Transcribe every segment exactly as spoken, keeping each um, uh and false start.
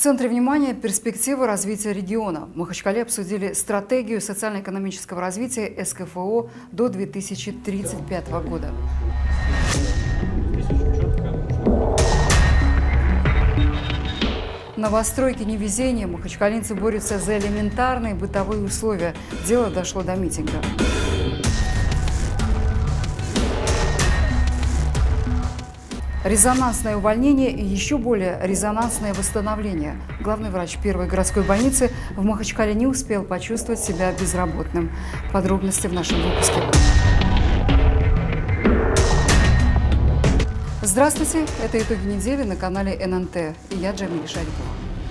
центре внимания перспективы развития региона. В Махачкале обсудили стратегию социально-экономического развития эс ка эф о до две тысячи тридцать пятого года. Новостройки невезения. Махачкалинцы борются за элементарные бытовые условия. Дело дошло до митинга. Резонансное увольнение и еще более резонансное восстановление. Главный врач первой городской больницы в Махачкале не успел почувствовать себя безработным. Подробности в нашем выпуске. Здравствуйте! Это итоги недели на канале эн эн тэ. И я Джамиля Шарипова.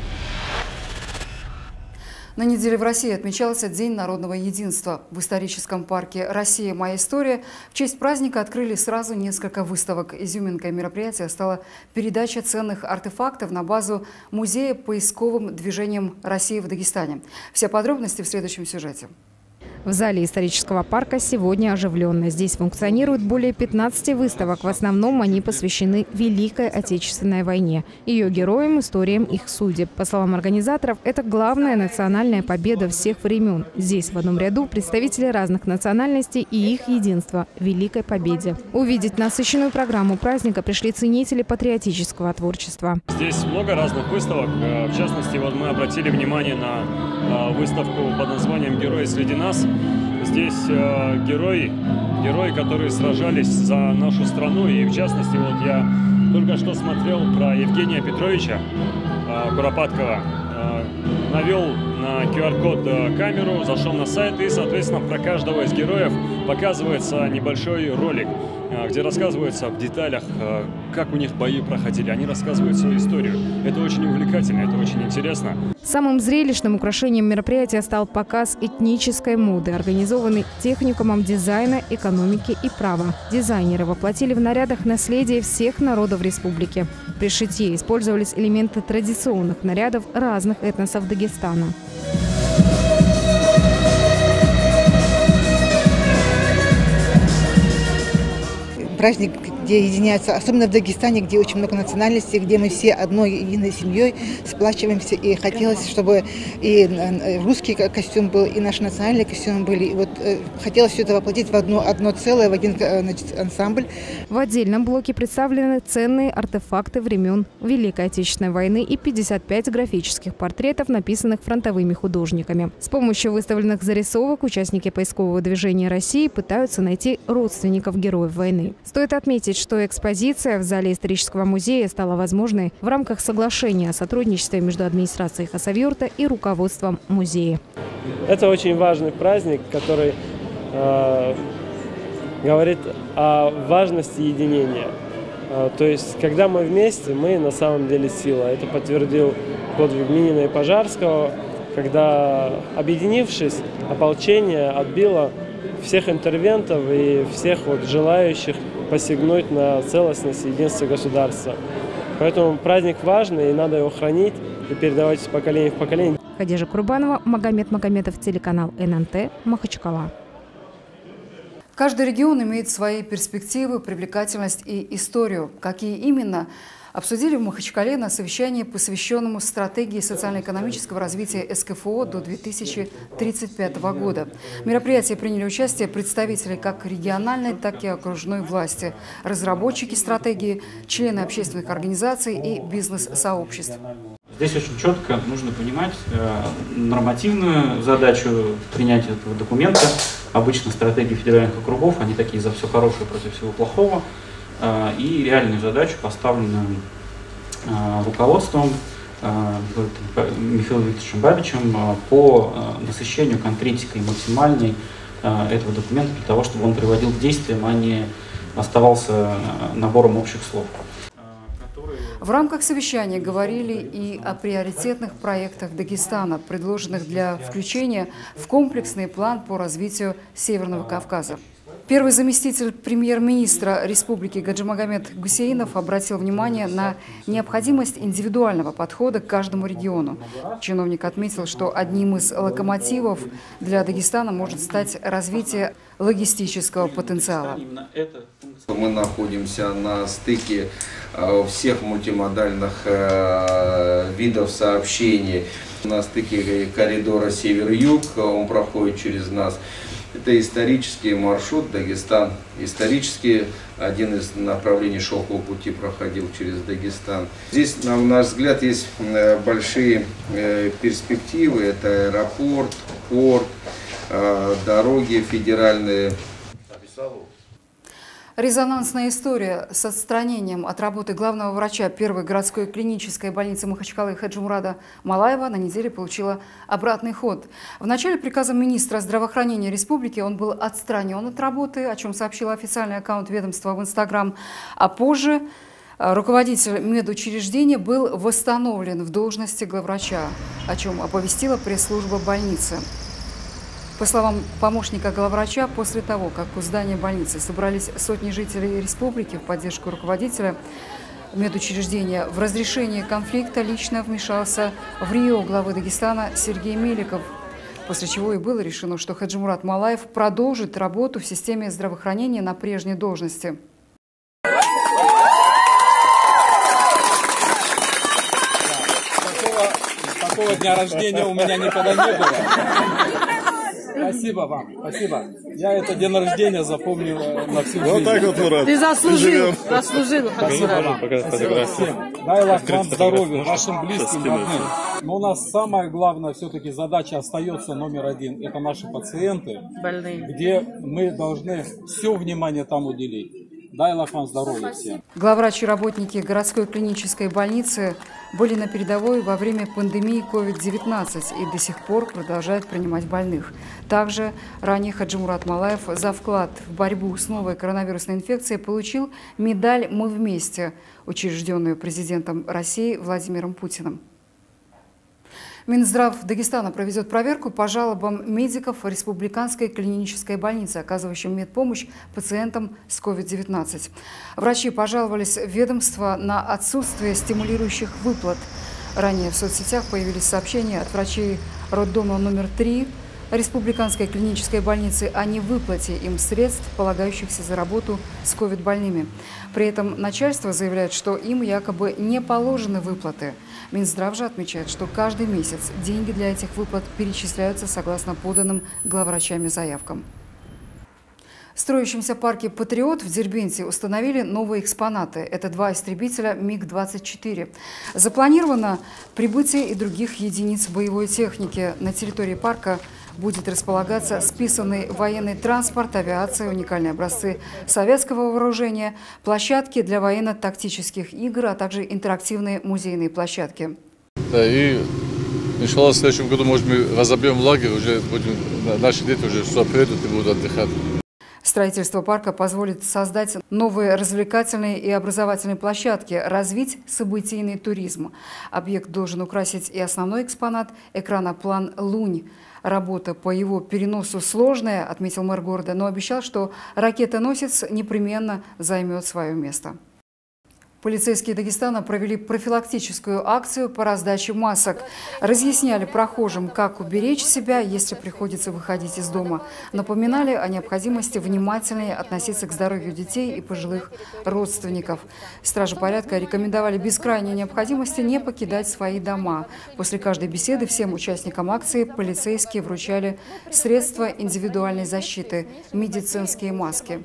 На неделе в России отмечался День народного единства. В историческом парке «Россия. Моя история» в честь праздника открыли сразу несколько выставок. Изюминкой мероприятия стала передача ценных артефактов на базу музея поисковым движением России в Дагестане. Все подробности в следующем сюжете. В зале исторического парка сегодня оживленно. Здесь функционирует более пятнадцати выставок. В основном они посвящены Великой Отечественной войне, ее героям, историям их судеб. По словам организаторов, это главная национальная победа всех времен. Здесь в одном ряду представители разных национальностей и их единство в Великой Победе. Увидеть насыщенную программу праздника пришли ценители патриотического творчества. Здесь много разных выставок. В частности, вот мы обратили внимание на выставку под названием «Герои среди нас». Здесь э, герои, герои, которые сражались за нашу страну. И в частности, вот я только что смотрел про Евгения Петровича э, Куропаткова. Э, навел на ку ар код э, камеру, зашел на сайт, и, соответственно, про каждого из героев показывается небольшой ролик, э, где рассказывается в деталях, э, как у них бои проходили. Они рассказывают свою историю. Это очень увлекательно, это очень интересно. Самым зрелищным украшением мероприятия стал показ этнической моды, организованный техникумом дизайна, экономики и права. Дизайнеры воплотили в нарядах наследие всех народов республики. При шитье использовались элементы традиционных нарядов разных этносов Дагестана. Праздник, где единяются, особенно в Дагестане, где очень много национальностей, где мы все одной единой семьей сплачиваемся. И хотелось, чтобы и русский костюм был, и наш национальный костюм были. И вот э, хотелось все это воплотить в одно, одно целое, в один, значит, ансамбль. В отдельном блоке представлены ценные артефакты времен Великой Отечественной войны и пятьдесят пять графических портретов, написанных фронтовыми художниками. С помощью выставленных зарисовок участники поискового движения России пытаются найти родственников героев войны. Стоит отметить, что экспозиция в зале исторического музея стала возможной в рамках соглашения о сотрудничестве между администрацией Хасавюрта и руководством музея. Это очень важный праздник, который э, говорит о важности единения. Э, то есть, когда мы вместе, мы на самом деле сила. Это подтвердил подвиг Минина и Пожарского, когда, объединившись, ополчение отбило всех интервентов и всех вот желающих посягнуть на целостность и единство государства. Поэтому праздник важный, и надо его хранить и передавать из поколения в поколение. Хадижа Курбанова, Магомед Магомедов, телеканал эн эн тэ, Махачкала. Каждый регион имеет свои перспективы, привлекательность и историю. Какие именно? Обсудили в Махачкале на совещании, посвященному стратегии социально-экономического развития эс ка эф о до две тысячи тридцать пятого года. В мероприятии приняли участие представители как региональной, так и окружной власти, разработчики стратегии, члены общественных организаций и бизнес-сообществ. Здесь очень четко нужно понимать э, нормативную задачу принятия этого документа. Обычно стратегии федеральных округов, они такие за все хорошее против всего плохого. И реальную задачу, поставленную руководством Михаилом Викторовичем Бабичем по насыщению конкретикой максимальной этого документа для того, чтобы он приводил к действиям, а не оставался набором общих слов. В рамках совещания говорили и о приоритетных проектах Дагестана, предложенных для включения в комплексный план по развитию Северного Кавказа. Первый заместитель премьер-министра республики Гаджимагомед Гусейнов обратил внимание на необходимость индивидуального подхода к каждому региону. Чиновник отметил, что одним из локомотивов для Дагестана может стать развитие логистического потенциала. Мы находимся на стыке всех мультимодальных видов сообщений. На стыке коридора север-юг, он проходит через нас. Это исторический маршрут, Дагестан. Исторически один из направлений шелкового пути проходил через Дагестан. Здесь, на наш взгляд, есть большие перспективы. Это аэропорт, порт, дороги федеральные. Резонансная история с отстранением от работы главного врача первой городской клинической больницы Махачкалы Хаджимурада Малаева на неделе получила обратный ход. В начале приказом министра здравоохранения республики он был отстранен от работы, о чем сообщил официальный аккаунт ведомства в Инстаграм, а позже руководитель медучреждения был восстановлен в должности главврача, о чем оповестила пресс-служба больницы. По словам помощника главврача, после того, как у здания больницы собрались сотни жителей республики в поддержку руководителя медучреждения, в разрешение конфликта лично вмешался в РИО главы Дагестана Сергей Меликов, после чего и было решено, что Хаджимурад Малаев продолжит работу в системе здравоохранения на прежней должности. Такого, такого дня рождения у меня никогда не было. Спасибо вам, спасибо. Я это день рождения запомнил на всю жизнь. Вот так вот, Мурат. Ты заслужил, заслужил. Спасибо вам. Дай Аллах вам здоровья, вашим близким, родным. Но у нас самое главное все-таки задача остается номер один. Это наши пациенты, больные, где мы должны все внимание там уделить. Дай Аллах вам здоровья всем. Главврач и работники городской клинической больницы были на передовой во время пандемии ковид девятнадцать и до сих пор продолжают принимать больных. Также ранее Хаджимурад Малаев за вклад в борьбу с новой коронавирусной инфекцией получил медаль «Мы вместе», учрежденную президентом России Владимиром Путиным. Минздрав Дагестана проведет проверку по жалобам медиков республиканской клинической больницы, оказывающим медпомощь пациентам с ковид девятнадцать. Врачи пожаловались в ведомство на отсутствие стимулирующих выплат. Ранее в соцсетях появились сообщения от врачей роддома номер три республиканской клинической больницы о невыплате им средств, полагающихся за работу с ковид-больными. При этом начальство заявляет, что им якобы не положены выплаты. Минздрав же отмечает, что каждый месяц деньги для этих выплат перечисляются согласно поданным главврачами заявкам. В строящемся парке «Патриот» в Дербенте установили новые экспонаты. Это два истребителя МиГ двадцать четыре. Запланировано прибытие и других единиц боевой техники. На территории парка будет располагаться списанный военный транспорт, авиация, уникальные образцы советского вооружения, площадки для военно-тактических игр, а также интерактивные музейные площадки. Да, и, иншаллах, в следующем году, может, мы разобьем лагерь, уже будем, наши дети уже сюда приедут и будут отдыхать. Строительство парка позволит создать новые развлекательные и образовательные площадки, развить событийный туризм. Объект должен украсить и основной экспонат – экраноплан «Лунь». Работа по его переносу сложная, отметил мэр города, но обещал, что ракетоносец непременно займет свое место. Полицейские Дагестана провели профилактическую акцию по раздаче масок. Разъясняли прохожим, как уберечь себя, если приходится выходить из дома. Напоминали о необходимости внимательнее относиться к здоровью детей и пожилых родственников. Стражи порядка рекомендовали без крайней необходимости не покидать свои дома. После каждой беседы всем участникам акции полицейские вручали средства индивидуальной защиты – медицинские маски.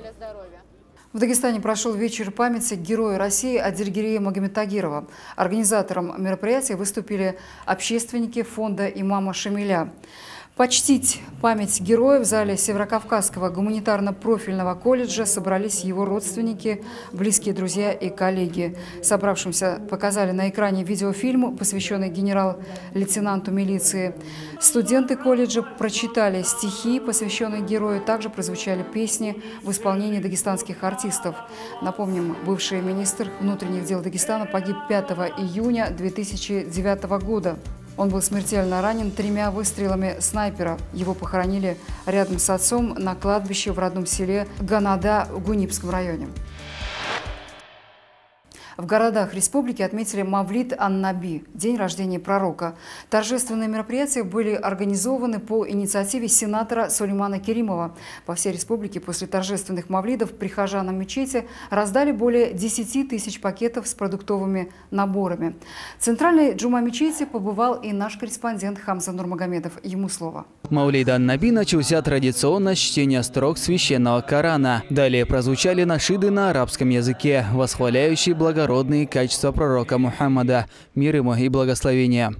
В Дагестане прошел вечер памяти Героя России Адильгерия Магомедтагирова. Организатором мероприятия выступили общественники фонда имама Шамиля. Почтить память героя в зале Северокавказского гуманитарно-профильного колледжа собрались его родственники, близкие друзья и коллеги. Собравшимся показали на экране видеофильм, посвященный генерал-лейтенанту милиции. Студенты колледжа прочитали стихи, посвященные герою. Также прозвучали песни в исполнении дагестанских артистов. Напомним, бывший министр внутренних дел Дагестана погиб пятого июня две тысячи девятого года. Он был смертельно ранен тремя выстрелами снайпера. Его похоронили рядом с отцом на кладбище в родном селе Ганада в Гунипском районе. В городах республики отметили Мавлид ан-Наби, день рождения пророка. Торжественные мероприятия были организованы по инициативе сенатора Сулеймана Керимова. По всей республике после торжественных мавлидов прихожанам мечети раздали более десяти тысяч пакетов с продуктовыми наборами. В центральной джума-мечети побывал и наш корреспондент Хамза Нурмагомедов. Ему слово. Мавлид ан-Наби начался традиционно с чтения строк священного Корана. Далее прозвучали нашиды на арабском языке, восхваляющие благородные качества пророка Мухаммада, мир ему и благословения.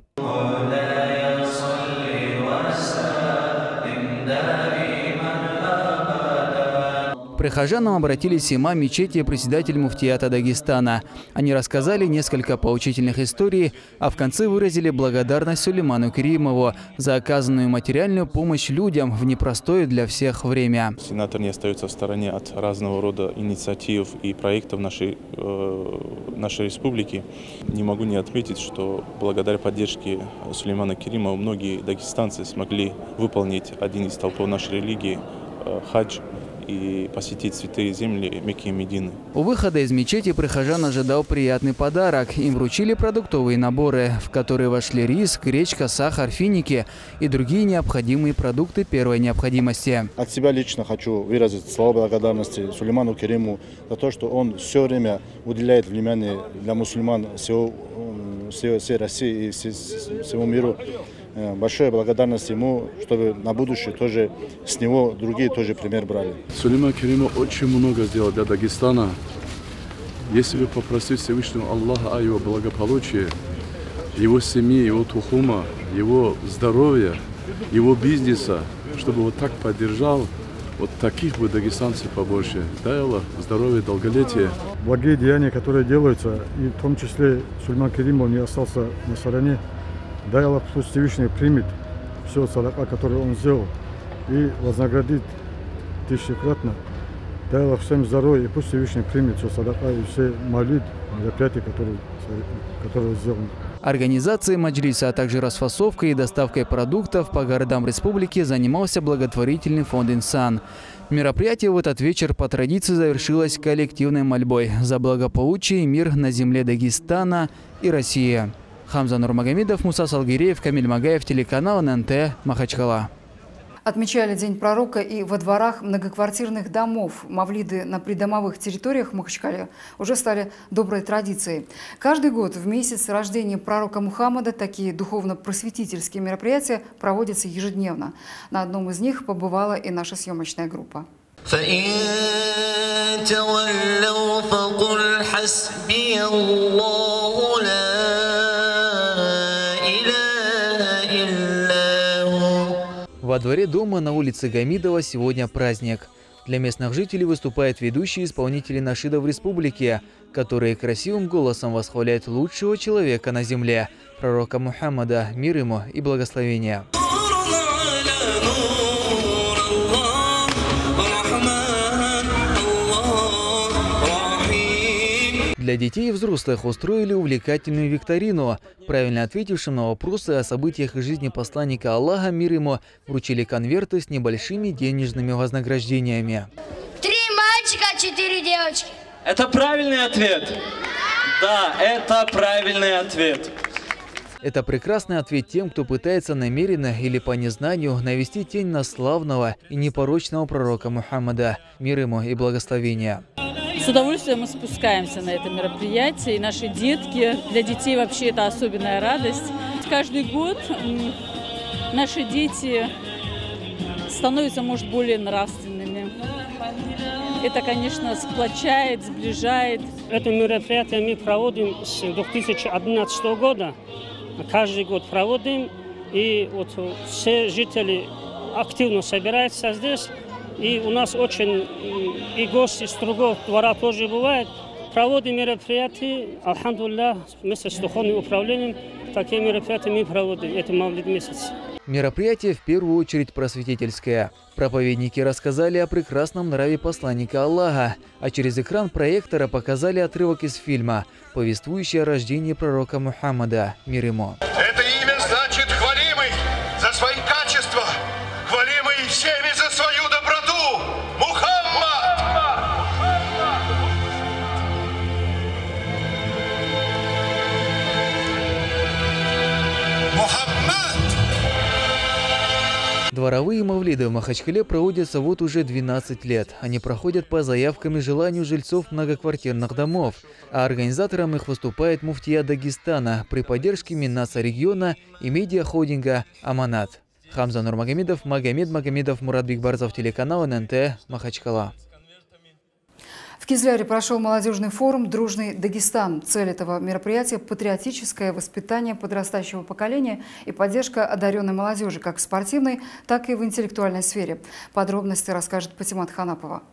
К прихожанам обратились имам мечети и председатель муфтията Дагестана. Они рассказали несколько поучительных историй, а в конце выразили благодарность Сулейману Керимову за оказанную материальную помощь людям в непростое для всех время. Сенатор не остается в стороне от разного рода инициатив и проектов нашей, э, нашей республики. Не могу не отметить, что благодаря поддержке Сулеймана Керимова многие дагестанцы смогли выполнить один из столпов нашей религии э, – хадж, и посетить святые земли Мекки и Медины. У выхода из мечети прихожан ожидал приятный подарок. Им вручили продуктовые наборы, в которые вошли рис, гречка, сахар, финики и другие необходимые продукты первой необходимости. От себя лично хочу выразить слова благодарности Сулейману Кериму за то, что он все время уделяет внимание для мусульман всего, всей, всей России и всему миру. Большая благодарность ему, чтобы на будущее тоже с него другие тоже пример брали. Сулейман Керимов очень много сделал для Дагестана. Если вы попросите Всевышнего Аллаха о его благополучии, его семьи, его тухума, его здоровья, его бизнеса, чтобы вот так поддержал, вот таких бы дагестанцев побольше. Дай Аллах здоровья, долголетия. Благие деяния, которые делаются, и в том числе Сулейман Керимов не остался на стороне. Дай Аллах, пусть Всевышний примет все садака, которое он сделал, и вознаградит тысячекратно. Дай Аллах всем здоровья, и пусть Всевышний примет все садака и все молитвы, мероприятия, которые, которые сделаны. Организацией маджлиса, а также расфасовкой и доставкой продуктов по городам республики занимался благотворительный фонд «Инсан». Мероприятие в этот вечер по традиции завершилось коллективной мольбой за благополучие и мир на земле Дагестана и России. Хамза Нурмагомедов, Муса Салгиреев, Камиль Магаев, телеканал эн эн тэ, Махачкала. Отмечали День пророка и во дворах многоквартирных домов. Мавлиды на придомовых территориях Махачкале уже стали доброй традицией. Каждый год в месяц рождения пророка Мухаммада такие духовно-просветительские мероприятия проводятся ежедневно. На одном из них побывала и наша съемочная группа. Во дворе дома на улице Гамидова сегодня праздник. Для местных жителей выступают ведущие исполнители нашидов республики, которые красивым голосом восхваляют лучшего человека на земле, пророка Мухаммада, мир ему и благословения. Для детей и взрослых устроили увлекательную викторину. Правильно ответившим на вопросы о событиях из жизни посланника Аллаха, мир ему, вручили конверты с небольшими денежными вознаграждениями. Три мальчика, четыре девочки. Это правильный ответ? Да, это правильный ответ. Это прекрасный ответ тем, кто пытается намеренно или по незнанию навести тень на славного и непорочного пророка Мухаммада, мир ему и благословения. С удовольствием мы спускаемся на это мероприятие, и наши детки, для детей вообще это особенная радость. Каждый год наши дети становятся, может, более нравственными. Это, конечно, сплочает, сближает. Это мероприятие мы проводим с две тысячи одиннадцатого года. Каждый год проводим, и вот все жители активно собираются здесь. И у нас очень и гости с другого двора тоже бывают. Проводим мероприятия, алхамдулиллах, вместе с духовным управлением. Такие мероприятия мы проводим, это Мавлид месяц. Мероприятие в первую очередь просветительское. Проповедники рассказали о прекрасном нраве посланника Аллаха, а через экран проектора показали отрывок из фильма, повествующий о рождении пророка Мухаммада, мир ему. Это имя значит хвалимый за свои качества, хвалимый всеми за свою доброту. Мухаммад! Дворовые мавлиды в Махачкале проводятся вот уже двенадцать лет. Они проходят по заявкам и желанию жильцов многоквартирных домов. А организатором их выступает муфтия Дагестана при поддержке Миннаса региона и медиахолдинга «Аманат». Хамза Нурмагомедов, Магомед Магомедов, Мурат Бигбарзов, телеканал эн эн тэ, Махачкала. В Кизляре прошел молодежный форум «Дружный Дагестан». Цель этого мероприятия – патриотическое воспитание подрастающего поколения и поддержка одаренной молодежи как в спортивной, так и в интеллектуальной сфере. Подробности расскажет Патимат Ханапова.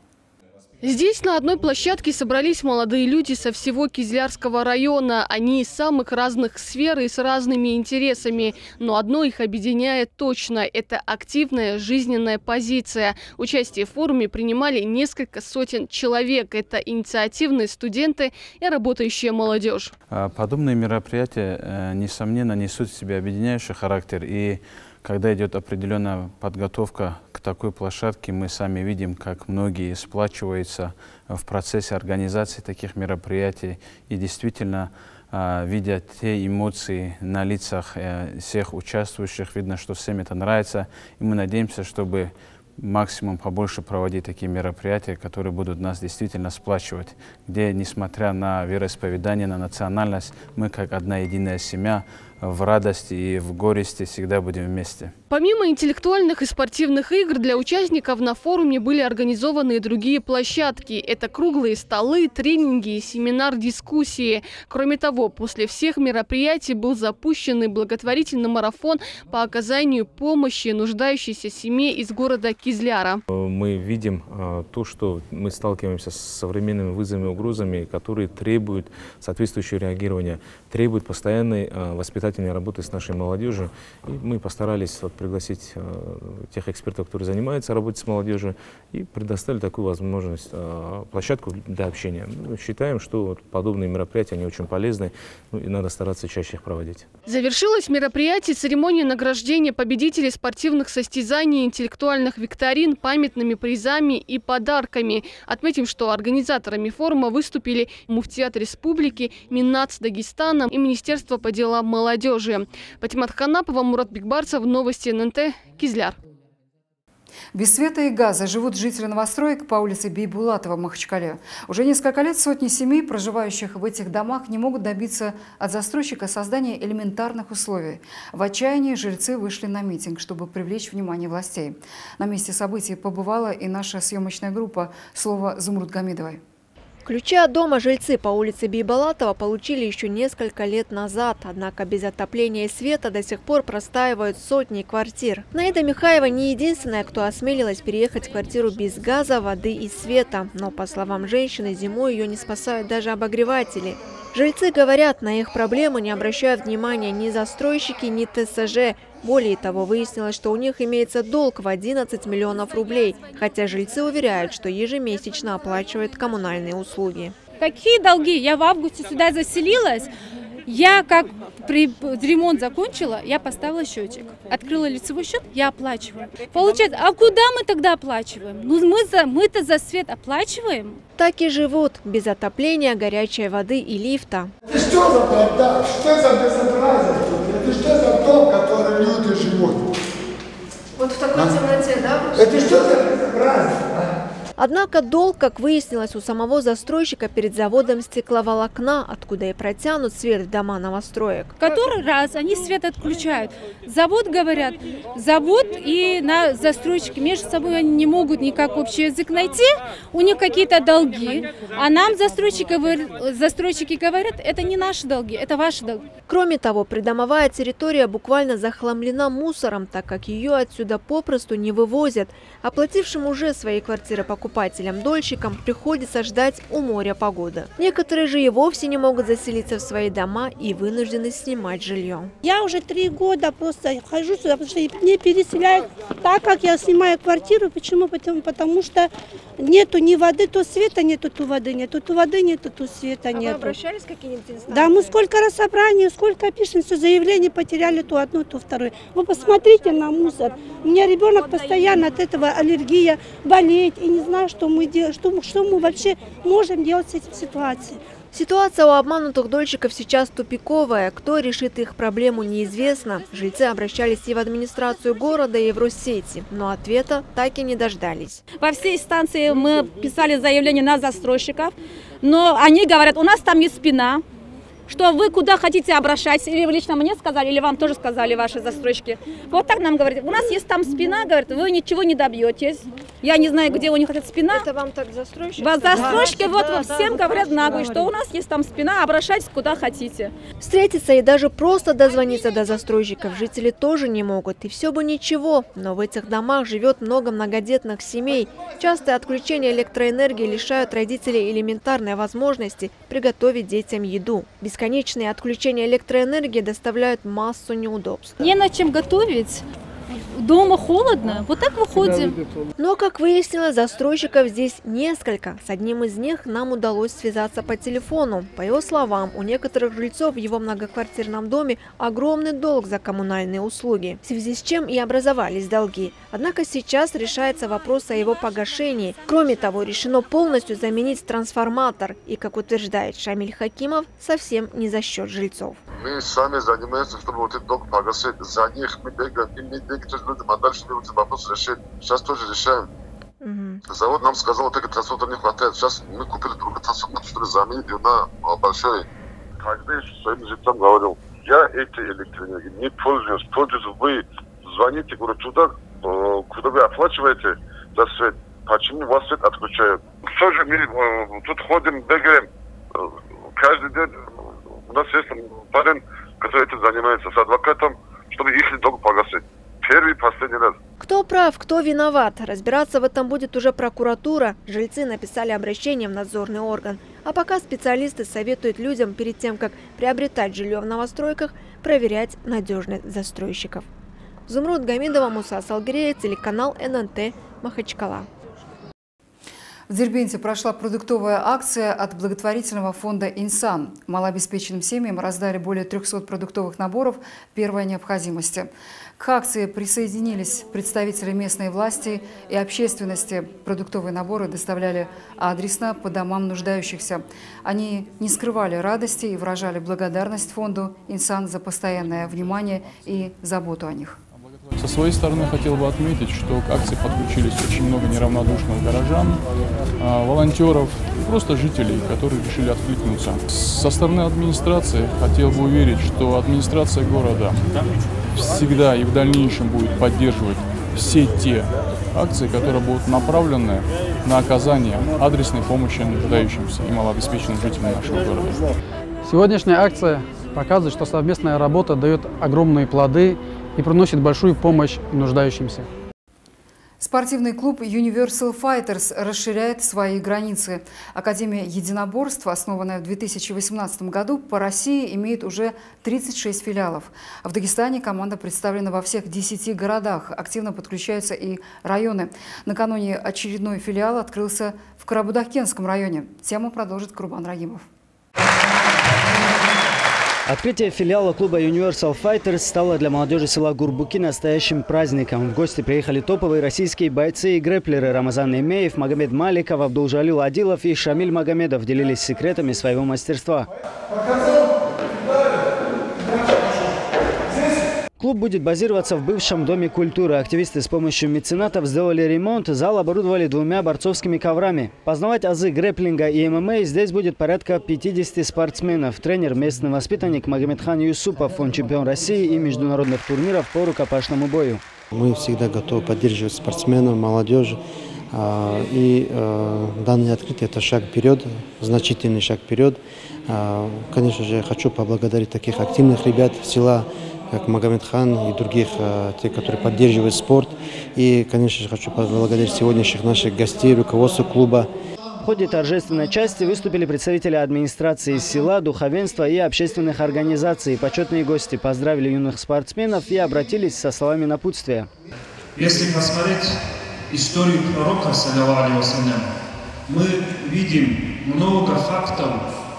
Здесь на одной площадке собрались молодые люди со всего Кизлярского района. Они из самых разных сфер и с разными интересами. Но одно их объединяет точно – это активная жизненная позиция. Участие в форуме принимали несколько сотен человек. Это инициативные студенты и работающая молодежь. Подобные мероприятия, несомненно, несут в себе объединяющий характер. И когда идет определенная подготовка к такой площадке, мы сами видим, как многие сплачиваются в процессе организации таких мероприятий. И действительно, видя те эмоции на лицах всех участвующих, видно, что всем это нравится. И мы надеемся, чтобы максимум побольше проводить такие мероприятия, которые будут нас действительно сплачивать, где, несмотря на вероисповедание, на национальность, мы как одна единая семья в радости и в горести всегда будем вместе. Помимо интеллектуальных и спортивных игр, для участников на форуме были организованы и другие площадки. Это круглые столы, тренинги, семинар-дискуссии. Кроме того, после всех мероприятий был запущен и благотворительный марафон по оказанию помощи нуждающейся семье из города Кизляра. Мы видим то, что мы сталкиваемся с современными вызовами и угрозами, которые требуют соответствующего реагирования, требуют постоянной воспитательной работы с нашей молодежью. И мы постарались вот пригласить э, тех экспертов, которые занимаются работой с молодежью, и предоставили такую возможность, э, площадку для общения. Мы считаем, что вот подобные мероприятия, они очень полезны, ну, и надо стараться чаще их проводить. Завершилось мероприятие церемонии награждения победителей спортивных состязаний, интеллектуальных викторин, памятными призами и подарками. Отметим, что организаторами форума выступили Муфтият Республики, Миннац Дагестана и Министерство по делам молодежи. Патимат Ханапова, Мурат Бигбарзов, новости эн эн тэ, Кизляр. Без света и газа живут жители новостроек по улице Бейбулатова в Махачкале. Уже несколько лет сотни семей, проживающих в этих домах, не могут добиться от застройщика создания элементарных условий. В отчаянии жильцы вышли на митинг, чтобы привлечь внимание властей. На месте событий побывала и наша съемочная группа. Слово Зумруд Гамидовой. Ключи от дома жильцы по улице Бейбулатова получили еще несколько лет назад. Однако без отопления и света до сих пор простаивают сотни квартир. Наида Михаева не единственная, кто осмелилась переехать в квартиру без газа, воды и света. Но, по словам женщины, зимой ее не спасают даже обогреватели. Жильцы говорят, на их проблемы не обращают внимания ни застройщики, ни тэ эс жэ. Более того, выяснилось, что у них имеется долг в одиннадцать миллионов рублей, хотя жильцы уверяют, что ежемесячно оплачивают коммунальные услуги. Какие долги? Я в августе сюда заселилась. Я как при ремонт закончила, я поставила счетчик. Открыла лицевой счет, я оплачиваю. Получается, а куда мы тогда оплачиваем? Ну мы за, мы-то за свет оплачиваем. Так и живут, без отопления, горячей воды и лифта. Это что за бардак? Что за безобразие? Это что за дом, в котором люди живут? Вот в такой а? темноте, да? Это что за безобразие? Однако долг, как выяснилось, у самого застройщика перед заводом стекловолокна, откуда и протянут свет в дома новостроек. Который раз они свет отключают. Завод, говорят, завод и на застройщики между собой они не могут никак общий язык найти, у них какие-то долги, а нам застройщики, застройщики говорят, это не наши долги, это ваши долги. Кроме того, придомовая территория буквально захламлена мусором, так как ее отсюда попросту не вывозят. Оплатившим уже свои квартиры покупателям-дольщикам приходится ждать у моря погоды. Некоторые же и вовсе не могут заселиться в свои дома и вынуждены снимать жилье. Я уже три года просто хожу сюда, потому что не переселяют так, как я снимаю квартиру. Почему? Потому, потому что нету ни воды, то света нету, то воды нету, то воды нету, то света нету. А вы обращались к каким-нибудь инстанциям? Да, мы сколько раз собраний, сколько пишем, все заявления потеряли, то одно, то второе. Вы посмотрите на мусор. У меня ребенок постоянно от этого аллергия, болеет и не знаю. знаю, что мы, дел... что, что мы вообще можем делать с этим ситуацией. Ситуация у обманутых дольщиков сейчас тупиковая. Кто решит их проблему, неизвестно. Жильцы обращались и в администрацию города, и в Россети, но ответа так и не дождались. Во всей станции мы писали заявление на застройщиков, но они говорят, у нас там есть спина, что вы куда хотите обращаться, или вы лично мне сказали, или вам тоже сказали ваши застройщики. Вот так нам говорят, у нас есть там спина, говорят, вы ничего не добьетесь. Я не знаю, где у них эта спина. Это вам так застройщики? Вас застройщики да, вот да, всем да, говорят нагло, говорит. что у нас есть там спина, обращайтесь куда хотите. Встретиться и даже просто дозвониться до застройщиков жители тоже не могут. И все бы ничего, но в этих домах живет много многодетных семей. Частые отключения электроэнергии лишают родителей элементарной возможности приготовить детям еду. Бесконечные отключения электроэнергии доставляют массу неудобств. Не на чем готовить. Дома холодно, вот так выходим. Но, как выяснилось, застройщиков здесь несколько. С одним из них нам удалось связаться по телефону. По его словам, у некоторых жильцов в его многоквартирном доме огромный долг за коммунальные услуги, в связи с чем и образовались долги. Однако сейчас решается вопрос о его погашении. Кроме того, решено полностью заменить трансформатор. И, как утверждает Шамиль Хакимов, совсем не за счет жильцов. Мы сами занимаемся, чтобы вот этот долг погасить. За них мы бегаем, и мы некоторым людям, а дальше мы этот вопрос решим. Сейчас тоже решаем. Mm-hmm. Завод нам сказал, вот этот трансформатор не хватает. Сейчас мы купили другой трансформатор, чтобы заменить его на большой. Когда я своим жильцам говорил, я этой электроэнергией не пользуюсь, пользуюсь вы. Звоните, говорю, туда, куда вы оплачиваете за свет. Почему вас свет отключают? Все же мы тут ходим, бегаем. Каждый день у нас есть парень, который этим занимается, с адвокатом, чтобы их долг погасить. Первый и последний раз. Кто прав, кто виноват? Разбираться в этом будет уже прокуратура. Жильцы написали обращение в надзорный орган. А пока специалисты советуют людям перед тем, как приобретать жилье в новостройках, проверять надежность застройщиков. Зумруд Гамидова, Муса Салгирея, телеканал эн эн тэ, Махачкала. В Дербенте прошла продуктовая акция от благотворительного фонда «Инсан». Малообеспеченным семьям раздали более трёхсот продуктовых наборов первой необходимости. К акции присоединились представители местной власти и общественности. Продуктовые наборы доставляли адресно по домам нуждающихся. Они не скрывали радости и выражали благодарность фонду «Инсан» за постоянное внимание и заботу о них. Со своей стороны хотел бы отметить, что к акции подключились очень много неравнодушных горожан, волонтеров и просто жителей, которые решили откликнуться. Со стороны администрации хотел бы уверить, что администрация города всегда и в дальнейшем будет поддерживать все те акции, которые будут направлены на оказание адресной помощи нуждающимся и малообеспеченным жителям нашего города. Сегодняшняя акция показывает, что совместная работа дает огромные плоды и приносит большую помощь нуждающимся. Спортивный клуб Universal Fighters расширяет свои границы. Академия единоборств, основанная в две тысячи восемнадцатом году, по России имеет уже тридцать шесть филиалов. В Дагестане команда представлена во всех десяти городах. Активно подключаются и районы. Накануне очередной филиал открылся в Карабудакенском районе. Тему продолжит Курбан Рагимов. Открытие филиала клуба Universal Fighters стало для молодежи села Гурбуки настоящим праздником. В гости приехали топовые российские бойцы и грэпплеры Рамазан Имеев, Магомед Маликов, Абдулжалил Адилов и Шамиль Магомедов делились секретами своего мастерства. Клуб будет базироваться в бывшем Доме культуры. Активисты с помощью меценатов сделали ремонт, зал оборудовали двумя борцовскими коврами. Познавать азы грэпплинга и эм эм а здесь будет порядка пятидесяти спортсменов. Тренер, местный воспитанник Магомедхан Юсупов, он чемпион России и международных турниров по рукопашному бою. Мы всегда готовы поддерживать спортсменов, молодежь. И данное открытие – это шаг вперед, значительный шаг вперед. Конечно же, я хочу поблагодарить таких активных ребят села, как Магомедхан и других, те, которые поддерживают спорт. И, конечно же, хочу поблагодарить сегодняшних наших гостей, руководство клуба. В ходе торжественной части выступили представители администрации села, духовенства и общественных организаций. Почетные гости поздравили юных спортсменов и обратились со словами напутствия. Если посмотреть историю пророка, саллаллаху алейхи вассалям, мы видим много фактов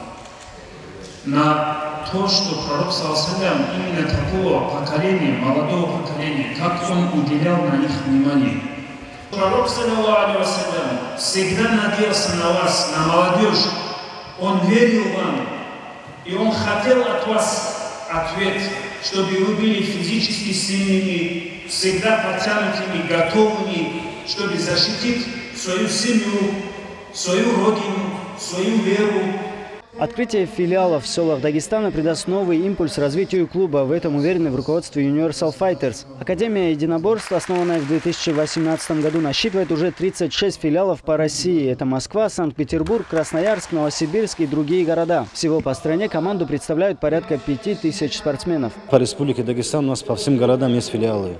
на то, что пророк, саллаллаху алейхи вассалям, именно такого поколения, молодого поколения, как он уделял на них внимание. Пророк, саллаллаху алейхи вассалям, всегда надеялся на вас, на молодежь. Он верил вам, и он хотел от вас ответ, чтобы вы были физически сильными, всегда подтянутыми, готовыми, чтобы защитить свою семью, свою родину, свою веру. Открытие филиалов в селах Дагестана придаст новый импульс развитию клуба. В этом уверены в руководстве Universal Fighters. Академия единоборств, основанная в две тысячи восемнадцатом году, насчитывает уже тридцать шесть филиалов по России. Это Москва, Санкт-Петербург, Красноярск, Новосибирск и другие города. Всего по стране команду представляют порядка пяти тысяч спортсменов. По республике Дагестан у нас по всем городам есть филиалы.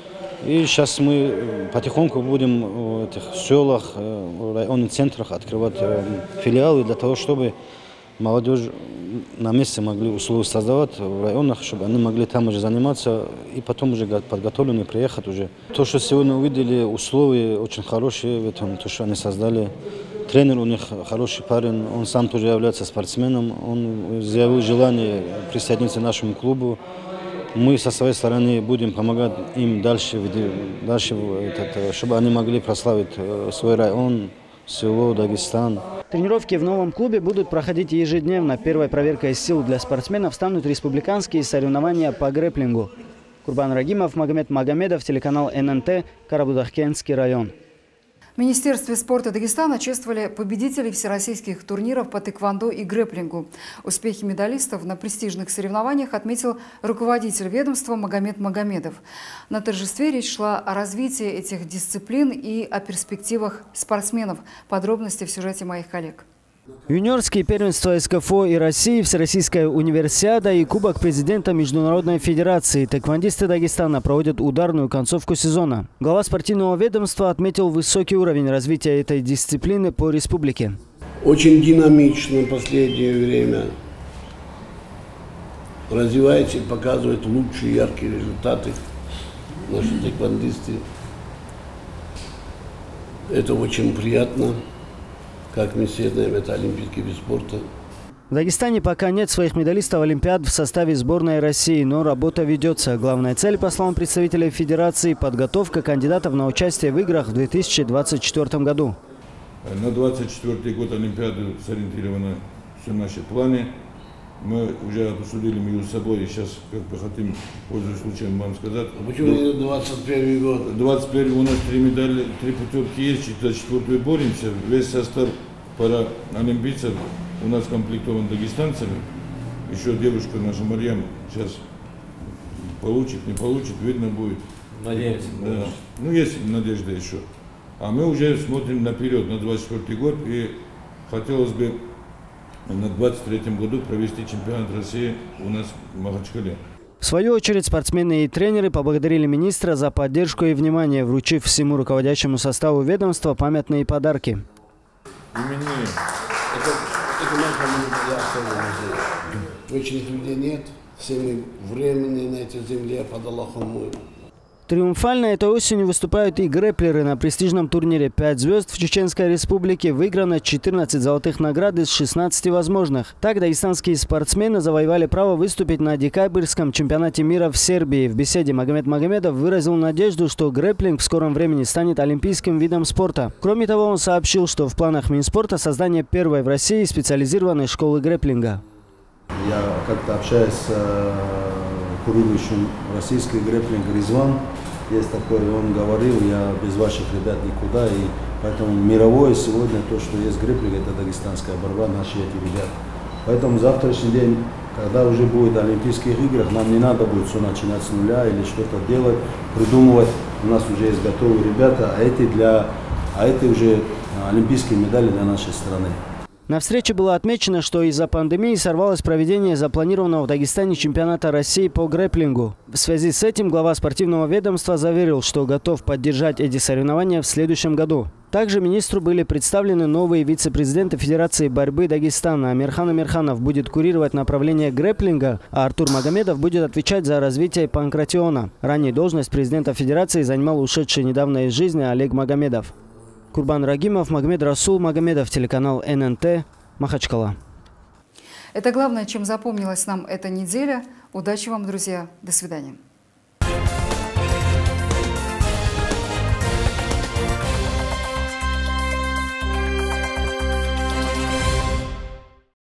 И сейчас мы потихоньку будем в этих селах, в районных центрах открывать филиалы для того, чтобы молодежь на месте могли условия создавать в районах, чтобы они могли там уже заниматься и потом уже подготовлены приехать уже. То, что сегодня увидели, условия очень хорошие в этом, то, что они создали. Тренер у них хороший парень, он сам тоже является спортсменом, он заявил желание присоединиться к нашему клубу. Мы со своей стороны будем помогать им дальше, дальше этот, чтобы они могли прославить свой район, село, Дагестан. Тренировки в новом клубе будут проходить ежедневно. Первой проверкой сил для спортсменов станут республиканские соревнования по грэпплингу. Курбан Рагимов, Магомед Магомедов, телеканал эн эн тэ, Карабудахкенский район. В Министерстве спорта Дагестана чествовали победителей всероссийских турниров по тэквондо и грэпплингу. Успехи медалистов на престижных соревнованиях отметил руководитель ведомства Магомед Магомедов. На торжестве речь шла о развитии этих дисциплин и о перспективах спортсменов. Подробности в сюжете моих коллег. Юниорские первенства эс ка эф о и России, Всероссийская универсиада и Кубок президента Международной федерации. Тэквондисты Дагестана проводят ударную концовку сезона. Глава спортивного ведомства отметил высокий уровень развития этой дисциплины по республике. Очень динамично в последнее время развивается и показывает лучшие яркие результаты наши тэквондисты. Это очень приятно. Как мы все знаем, это олимпийский вид спорта. В Дагестане пока нет своих медалистов Олимпиад в составе сборной России, но работа ведется. Главная цель, по словам представителей Федерации, подготовка кандидатов на участие в играх в две тысячи двадцать четвёртом году. На двадцать четвёртый год Олимпиады сориентированы все наши планы. Мы уже обсудили между собой, и сейчас как бы хотим, пользуясь случаем, вам сказать. А почему не двадцать первый год? двадцать первый у нас три медали, три пятерки есть, за четвертую боремся. Весь состав пара олимпийцев у нас комплектован дагестанцами. Еще девушка наша Марьям сейчас получит, не получит, видно будет. Надеемся. Да. Ну, есть надежда еще. А мы уже смотрим наперед, на двадцать четвёртый год, и хотелось бы на двадцать третьем году провести чемпионат России у нас в Махачкале. В свою очередь спортсмены и тренеры поблагодарили министра за поддержку и внимание, вручив всему руководящему составу ведомства памятные подарки. Именные. Это, это очень людей нет. Все мы временные на этой земле под Аллахом мой. Триумфально этой осенью выступают и грэпплеры на престижном турнире «пять звезд» в Чеченской Республике. Выиграно четырнадцать золотых наград из шестнадцати возможных. Так дагестанские спортсмены завоевали право выступить на декабрьском чемпионате мира в Сербии. В беседе Магомед Магомедов выразил надежду, что грэпплинг в скором времени станет олимпийским видом спорта. Кроме того, он сообщил, что в планах Минспорта создание первой в России специализированной школы грэпплинга. Я как-то общаюсь с э, курирующим российский грэпплинг Ризван. Есть такой, он говорил, я без ваших ребят никуда, и поэтому мировое сегодня то, что есть грэпплинг, это дагестанская борьба, наши эти ребята. Поэтому завтрашний день, когда уже будет Олимпийских играх, нам не надо будет все начинать с нуля или что-то делать, придумывать. У нас уже есть готовые ребята, а эти, для, а эти уже олимпийские медали для нашей страны. На встрече было отмечено, что из-за пандемии сорвалось проведение запланированного в Дагестане чемпионата России по грэпплингу. В связи с этим глава спортивного ведомства заверил, что готов поддержать эти соревнования в следующем году. Также министру были представлены новые вице-президенты Федерации борьбы Дагестана. Амирхан Амирханов будет курировать направление грэпплинга, а Артур Магомедов будет отвечать за развитие панкратиона. Ранее должность президента Федерации занимал ушедший недавно из жизни Олег Магомедов. Курбан Рагимов, Магомед Расул Магомедов, телеканал эн эн тэ, Махачкала. Это главное, чем запомнилась нам эта неделя. Удачи вам, друзья. До свидания.